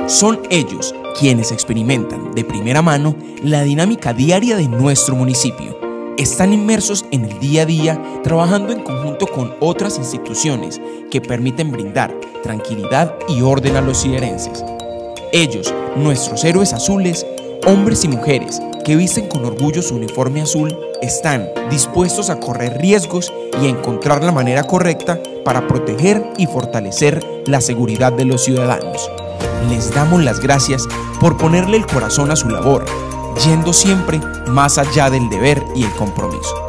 Son ellos quienes experimentan de primera mano la dinámica diaria de nuestro municipio. Están inmersos en el día a día, trabajando en conjunto con otras instituciones que permiten brindar tranquilidad y orden a los siderenses. Ellos, nuestros héroes azules, hombres y mujeres que visten con orgullo su uniforme azul, están dispuestos a correr riesgos y a encontrar la manera correcta para proteger y fortalecer la seguridad de los ciudadanos. Les damos las gracias por ponerle el corazón a su labor, yendo siempre más allá del deber y el compromiso.